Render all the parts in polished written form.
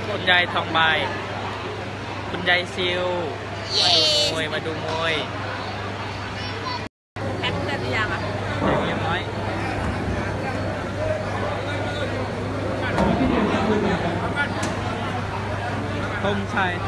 คุณยายทองใบคุณยายซิวมาดูมวยแพ็คเพื่อนหรือยังอ่ะเรียบร้อยธงชัย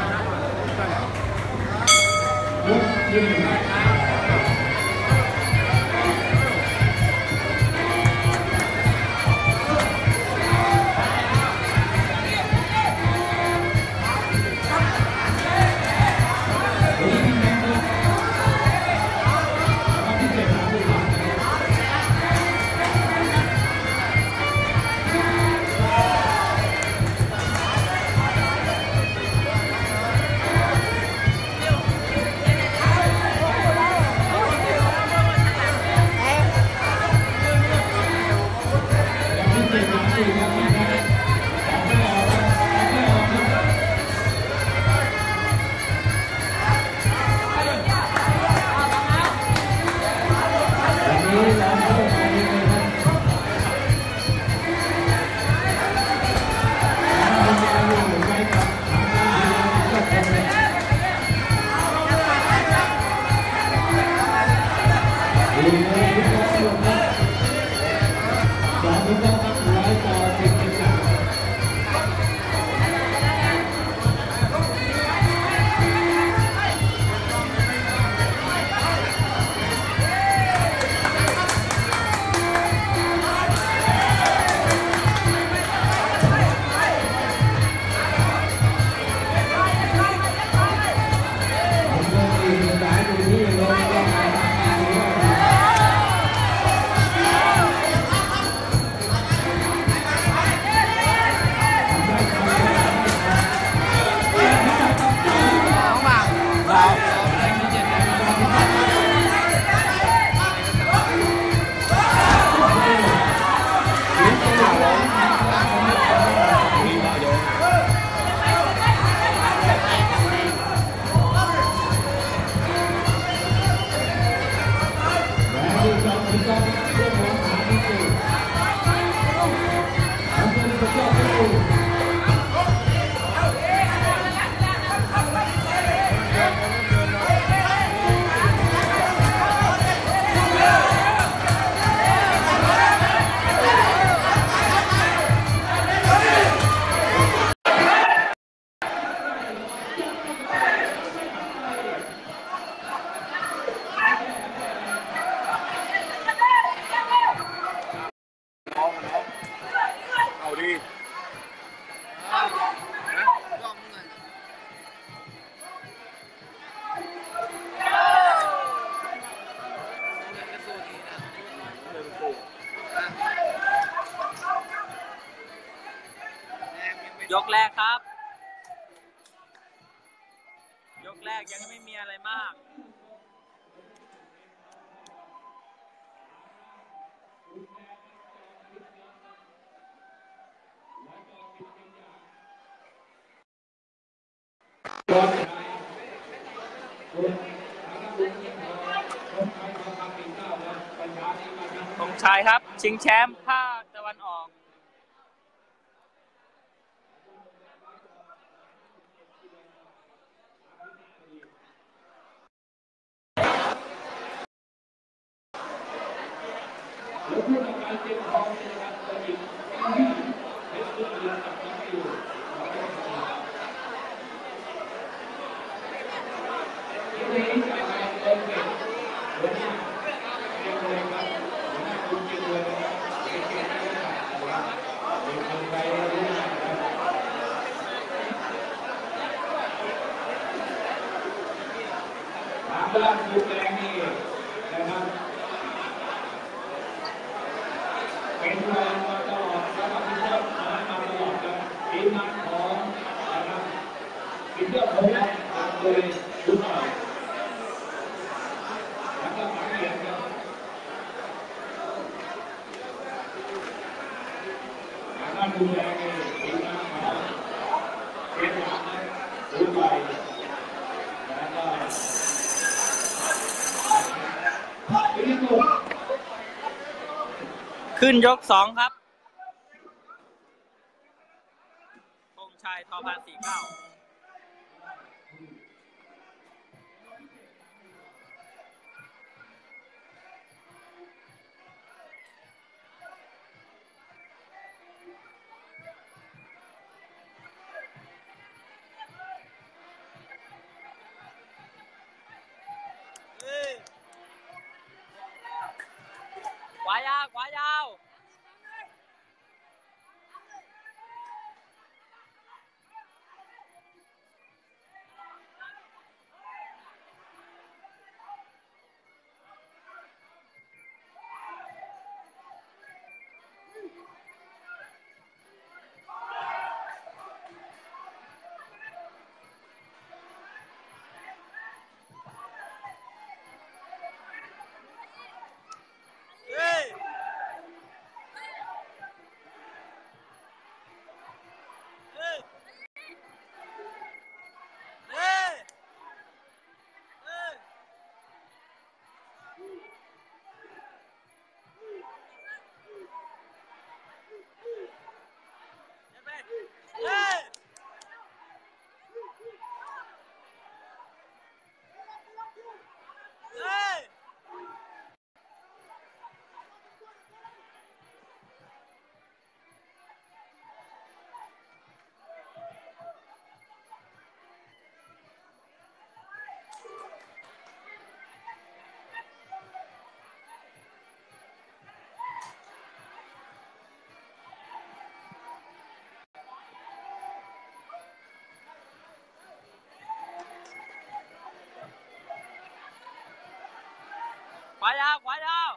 ยกแรกครับยกแรกยังไม่มีอะไรมากธงชัยครับชิงแชมป์ภาคตะวันออกด้านยุคแรงนี่นะครับเป็นแรงมาตลอดแล้วก็พิเศษมาตลอดกันทีมงานของนะครับพิเศษผมเลยทุกฝ่ายแล้วก็สังเกตครับด้านยุคแรงนี่ทีมงานของเป็นหลักทุกฝ่ายแล้วก็ขึ้นยก2ครับธงชัยทองประมาณ49ขวายาวขวายาวขวายาวขวายาว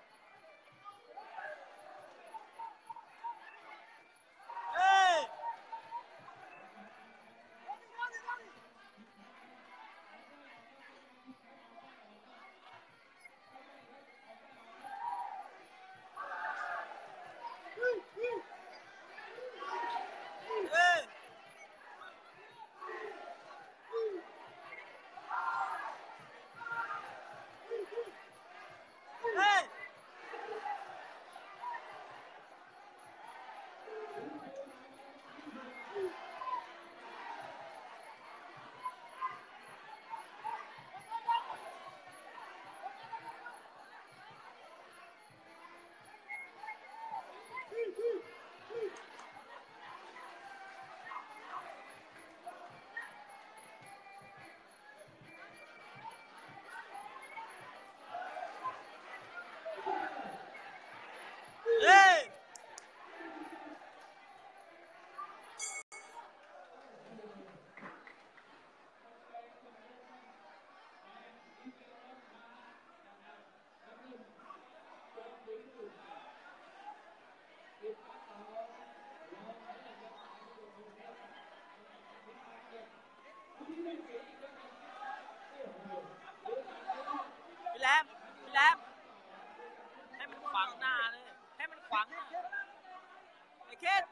พี่แรมพี่แรมให้มันขวางหน้าเลยให้มันขวางหน้าไอ้เคส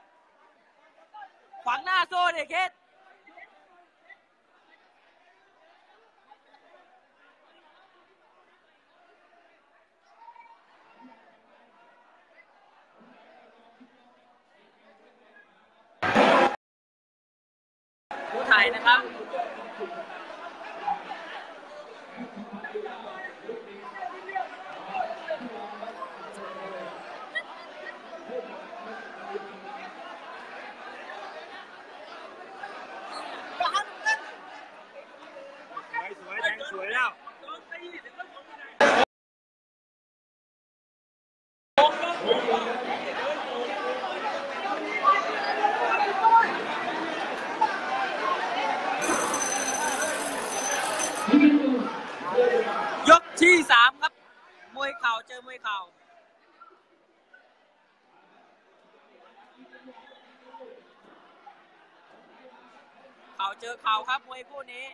ขวางหน้าโซ่ดิเคสผู้ไทยนะครับสวยแดงสวยแล้วยกที่3ครับมวยเข่าเจอมวยเข่าเข่าเจอเข่าครับมวยคู่นี้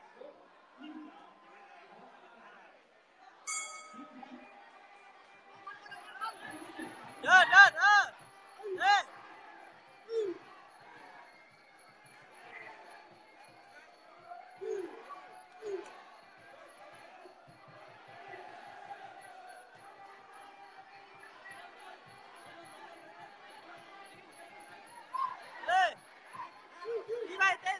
เดินเดินเดินพี่ไปเต้น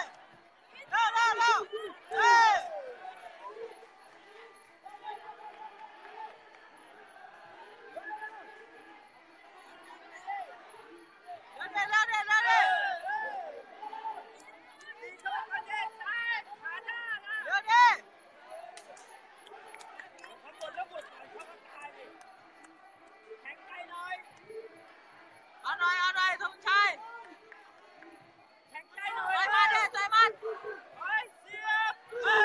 เอาหน่อยธงชัยต่อยมันดิต่อยมันเสียบเร็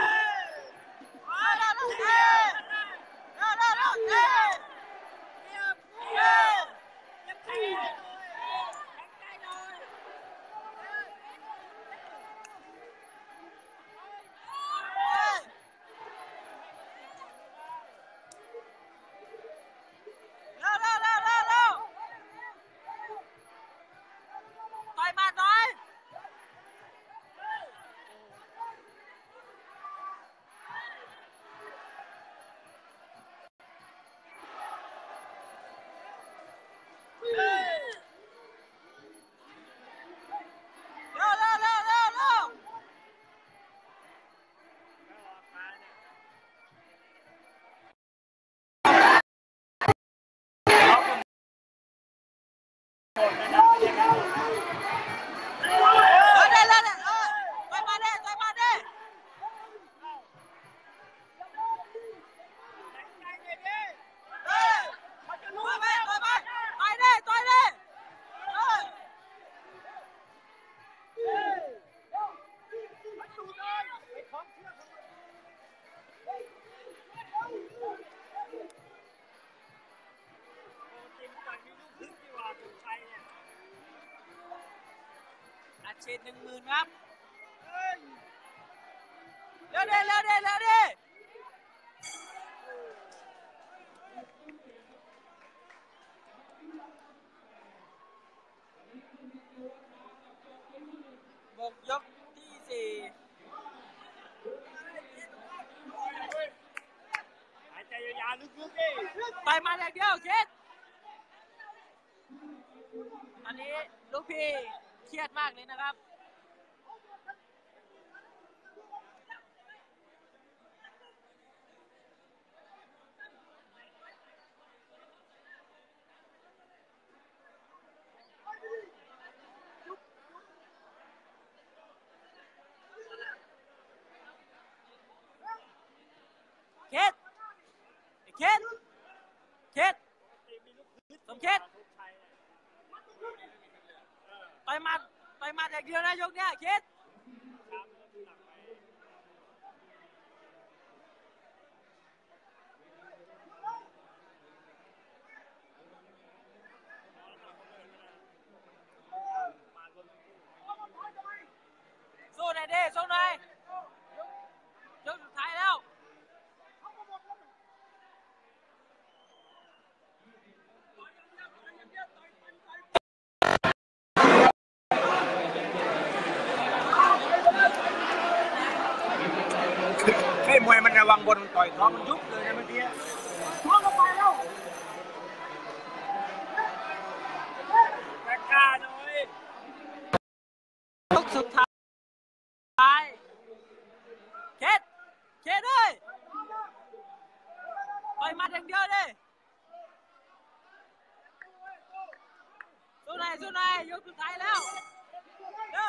วต่อยมันหน่อยเร็วอัดฉีด10,000ครับเร็วดิหมดยกที่ 4หายใจยาวๆลึกๆดิต่อยมันอย่างเดียวคิดตอนนี้ลูกพี่เครียดมากเลยนะครับคิดสมคิดต่อยมันอย่างเดียวนะยกเนี้ยคิดระวังบนต่อยท้องมันยุบเลยนะเมื่อกี้ท้องลงไปแล้วแบกกาหน่อยยกสุดท้ายเคสเลยต่อยมัดอย่างเดียวเลยสู้หน่อยยกสุดท้ายแล้วเร็ว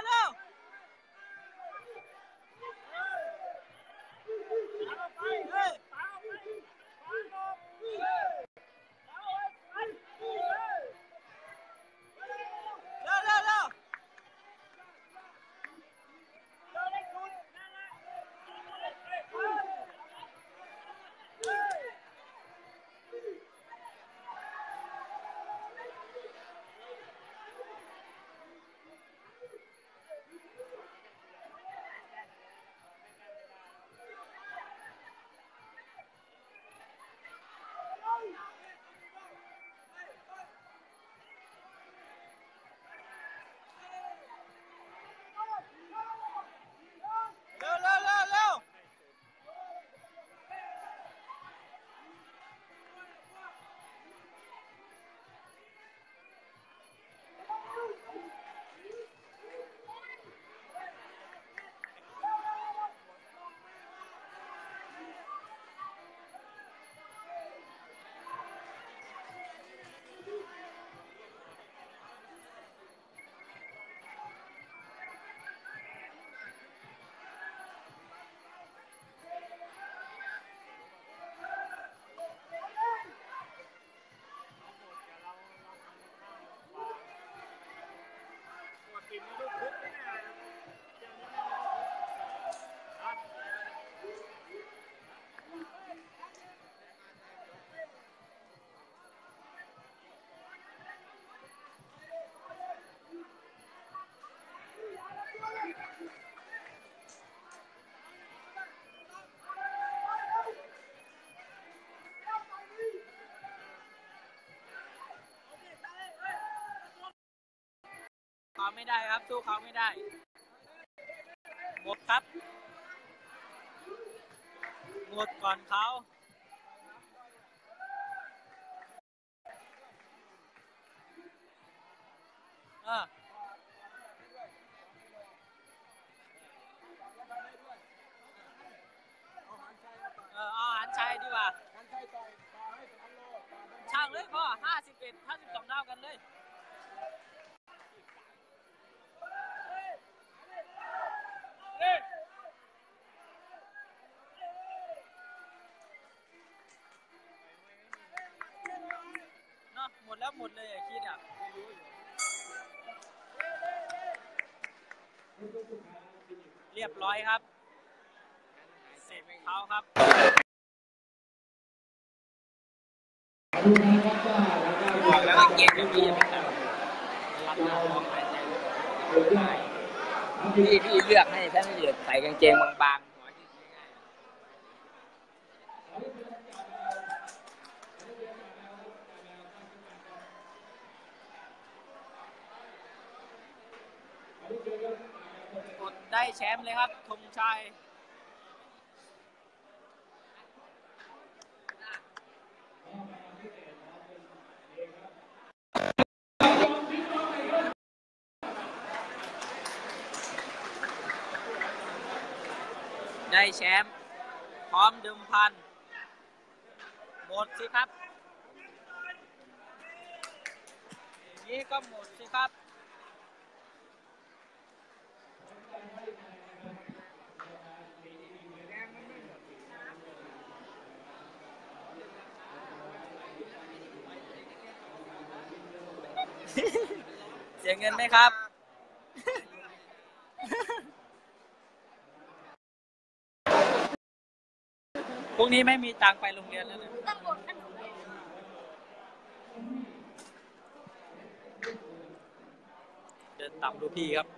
เขาไม่ได้ครับสู้เขาไม่ได้หมดครับหมดก่อนเขาเอาหันชัยดีกว่าช่างเลยพ่อ51 52เท่ากันเลยเนาะหมดแล้วหมดเลยคิดอ่ะเรียบร้อยครับเสร็จเขาครับบอกแล้วว่าเก่งก็มีไม่ต่างรับหน้าท้องหายใจพี่เลือกให้ท่านเหลือใส่กางเกงบางๆหัวที่ง่ายกดได้แชมป์เลยครับธงชัยได้แชมป์พร้อมเดิมพันหมดสิครับอย่างนี้ก็หมดสิครับเสียเงินไหมครับพรุ่งนี้ไม่มีตังค์ไปโรงเรียนแล้วนะเดินต่ำดูพี่ครับ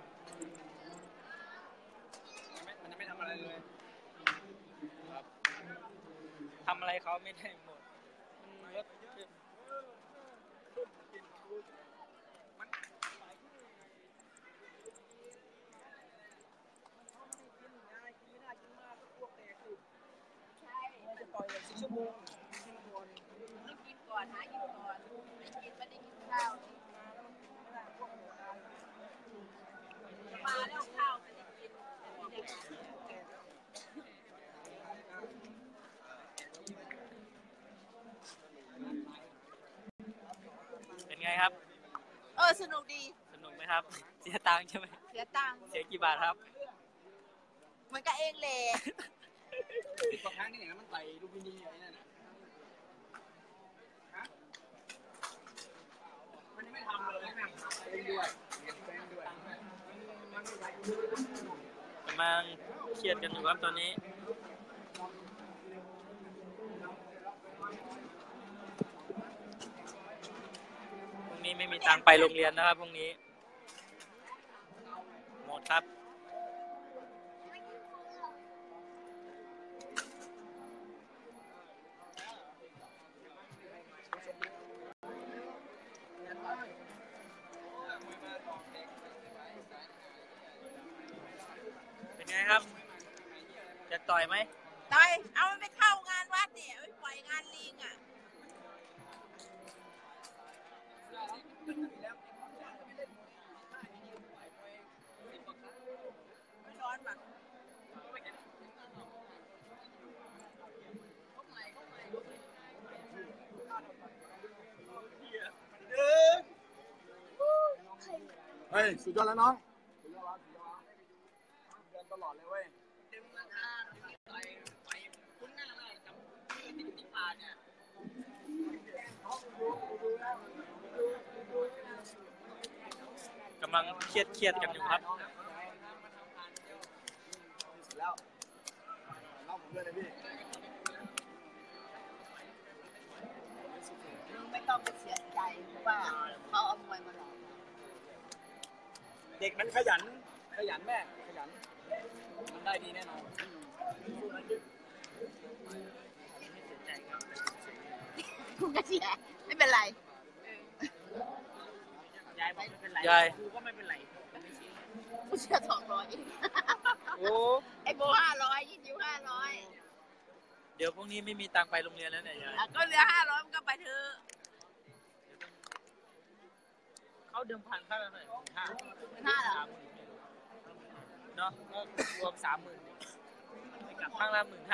มันจะไม่ทำอะไรเลยครับทำอะไรเขาไม่ได้หมดรถสนุกดีสนุกไหมครับ เสียตังค์ใช่ไหมเสียตังค์เสียกี่บาทครับมันก็เองแหละบางครั้งนี่มันใส่ลูกมินิอะไรนั่นฮะมันยังไม่ทำเลยนะเล่นด้วยเล่นด้วยกำลังเครียดกันอยู่ครับตอนนี้พรุ่งนี้ไม่มีตังค์ไปโรงเรียนนะครับพรุ่งนี้หมดครับเป็นไงครับจะต่อยไหมตายเอามันไปเข้างานวัดเนี่ยไปปล่อยงานลิงอ่ะไม่ร้อนป่ะเฮ้ยสุดยอดแล้วน้องสุดยอดแล้วเดินตลอดเลยเว้ยกำลังเครียดกันอยู่ครับแล้วเล่าผมด้วยนะพี่ไม่ต้องไปเสียใจว่าเขาเอามวยมาหลอกเด็กมันขยันแม่ขยันมันได้ดีแน่นอนคุณก็เสียไม่เป็นไรยายบอกไม่เป็นไรยายกูก็ไม่เป็นไรกูเชื่อ200เองโอ้ไอ้โบ500ยี่สิบ500 เดี๋ยวพรุ่งนี้ไม่มีตังค์ไปโรงเรียนแล้วเนี่ยยายก็เหลือ500มันก็ไปเถอะเขาเดิมพันค่าเท่าไหร่ห้า 5เหรอเนาะก็รวม30,000กับข้างละ15,000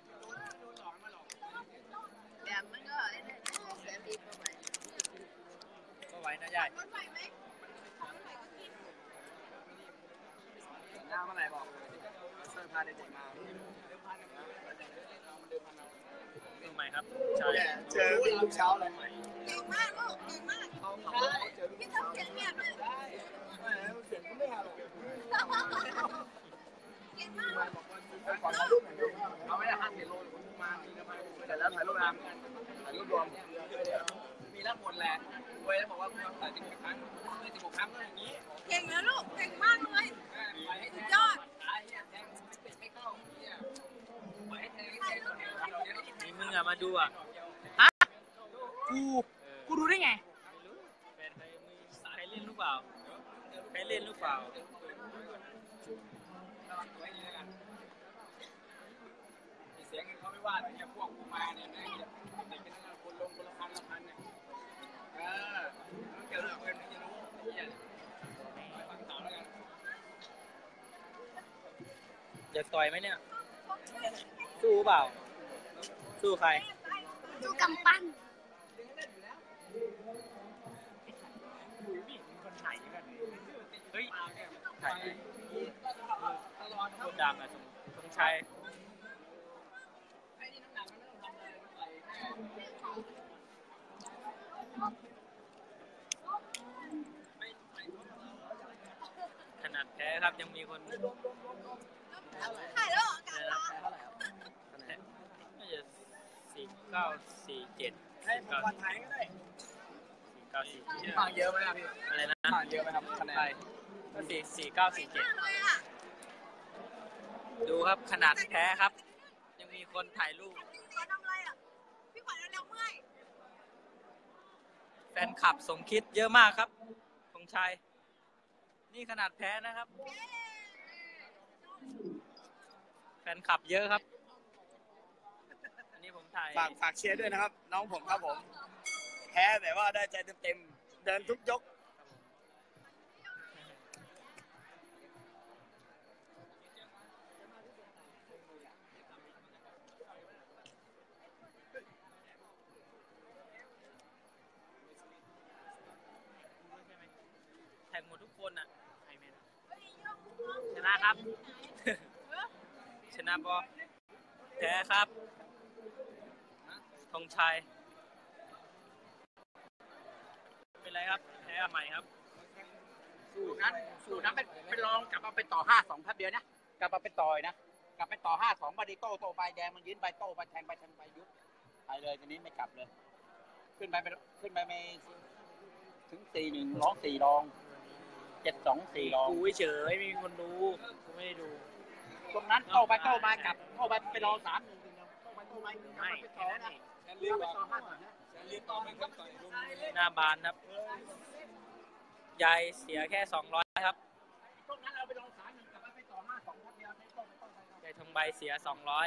แต่มันก็ไอ้นี่เสียรีบไปก็ไหวนะยายรถไหวไหมหน้าเมื่อไหร่บอกเสื้อผ้าเด็กมาดูใหม่ครับใช่เจอพี่ทุกเช้าเลยเก่งมากลูกเก่งมากเจอพี่ต้องเสียงเงียบเลยเสียงก็ไม่เอาหรอกเก่งมากก่อนถ่ายรูปหน่อยเอาไม่ได้ห้าสิบโลมาเสร็จแล้วถ่ายรูปนะถ่ายรูปรวมมีรับหมดแหละเว้ยแล้วบอกว่าคุณถ่าย16 ครั้ง16 ครั้งก็อย่างนี้เก่งนะลูกเก่งมากเลยสุดยอดนี่มึงอะมาดูอะกูรู้ได้ไงแฟนใครเล่นหรือเปล่าใครเล่นหรือเปล่าเสียงเขาไม่ว่าแต่เนี่ยพวกกูมาเนี่ยแม่งเด็กเป็นคนลงคนละพันเนี่ยมันเกี่ยวกับเงินไม่รู้เนี่ยฟังต่อแล้วกันอยากต่อยไหมเนี่ยสู้เปล่าสู้ใครดูกำปั้นเฮ้ยถ่ายคนดังอะสมชายขนาดแพ้ครับยังมีคนถ่ายแล้วกันละน่าจะ4947 ให้ผมวันไทยก็ได้ 4947 ห่างเยอะไหมครับพี่อะไรนะห่างเยอะไหมครับคะแนนก็4947 เลยอ่ะดูครับขนาดแพ้ครับ ยังมีคนถ่ายรูปขวัญทำอะไรอ่ะพี่ขวัญเร็วๆเมื่อยแฟนคลับสมคิดเยอะมากครับธงชัยนี่ขนาดแพ้นะครับ แฟนคลับเยอะครับ อันนี้ผมถ่ายฝากเชียร์ด้วยนะครับ น้องผมครับผม แพ้แต่ว่าได้ใจเต็มๆเดินทุกยกครับ ชนะบอแพ้ครับธงชัยเป็นไรครับแพ้ใหม่ครับสูตรนั้นเป็นรองกลับมาเป็นต่อ 5-2แป๊บเดียวนะกลับมาเป็นต่อยนะกลับไปต่อ 5-2บาดีโต้ไปแดงมันยืนไปโต้ไปแทงไปยุบไปเลยทีนี้ไม่กลับเลยขึ้นไปไม่ถึง4-1ร้อง4รอง7-2 4รองดูเฉยไม่มีคนดูกูไม่ได้ดูตรงนั้นโต้ไปโต้มากลับโต้ไปไปรอง3-1โต้ไปไม่ไม่ไปแค่ต่อนั้นนะเองเลี้ยวไปต่อ 5-2นะหน้าบานครับยายเสียแค่200ครับตรงนั้นเราไปรอง3-1กลับไปต่อ 5-2แป๊บเดียวโต้ไปยายทองใบเสีย200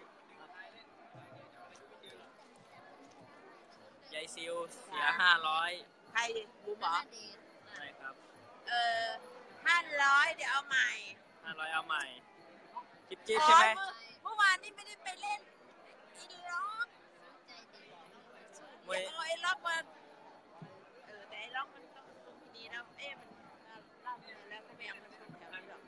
ยายซิวเสีย500 ใครบูมเหรอใช่ครับ 500เดี๋ยวเอาใหม่ 500เอาใหม่จิ๊บใช่ไหมเมื่อวานนี้ไม่ได้ไปเล่นอีล็อกมวยเอาไอ้ล็อกมาแต่ไอ้ล็อกมันต้องตรงนี้แล้วมันเล่าเลยแล้วก็ไม่เอามันตรงแถวนี้หรอก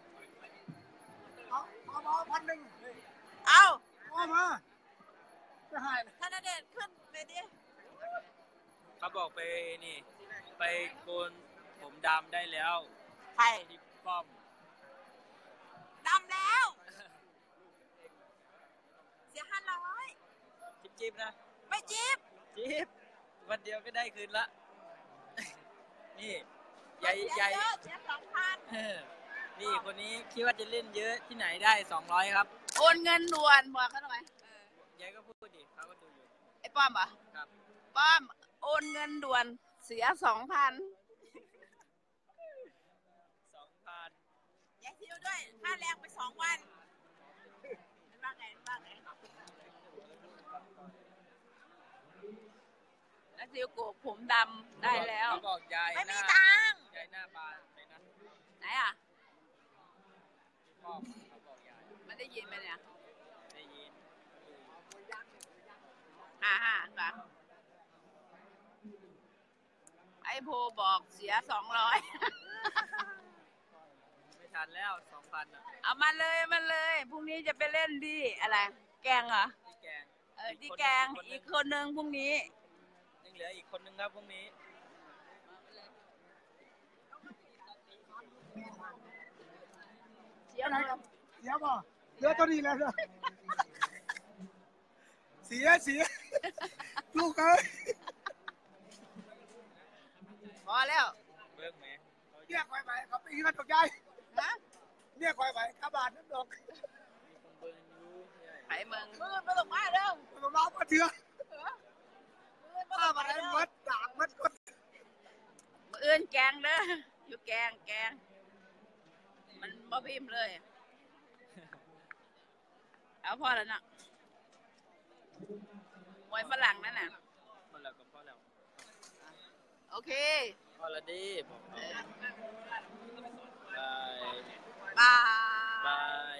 เอา1,000 เอาเอามาจะให้ธนเดชขึ้นไปดิเขาบอกไปนี่ไปโกนผมดำได้แล้วใครที่ป้อมดำแล้ว เสีย500 จิ๊บนะไม่จิ๊บจิ๊บวันเดียวก็ได้คืนละ นี่ยายเสียเยอะเสีย2,000 เออนี่คนนี้คิดว่าจะเล่นเยอะที่ไหนได้200ครับโอนเงินด่วนบอกเขาหน่อยยายก็พูดดิเขาก็ดูอยู่ไอ้ป้อมเหรอครับป้อมโอนเงินด่วนเสีย 2,000 2,000 ยายซิวด้วยค่าแรงไป2 วันว่าไงแล้วซิวโกกผมดำได้แล้วเขาบอกยายไม่หมีน้าตังค์ยายหน้าบานไปนะไหนอ่ะป้อมเขาบอกยายมันได้ยินไหมเนี่ยได้ยินค่ะไอ้โพบอกเสีย200 ไม่ทันแล้ว 2,000อ่ะเอามาเลยพรุ่งนี้จะไปเล่นที่อะไร แกงเหรอที่แกงที่แกงอีกคนนึงพรุ่งนี้ยังเหลืออีกคนนึงครับพรุ่งนี้เสียอะไรเงินครับเสียบ่เหลือตัวนี้แล้วนะเสียลูกเอ้ยพอแล้วเบิ่งไหมเนี่ยคอยไปเขาไปเงินตกใจนะเนี่ยคอยไปกระบาดน้ำดอกมีคนเบิ่งอยู่ใช่ไผ่เมืองมือมาลงมาเด้อลงน้ำมาเถื่อมาข้าลงมามาได้เด้อมัดด่างมัดกดมืออื่นแกงเด้ออยู่แกงมันบ่พิมพ์เลยเอาพอแล้วนะมวยฝรั่งนั่นน่ะพอแล้วก็พอแล้วโอเคพอแล้วดิบอกเขาบายบาบาย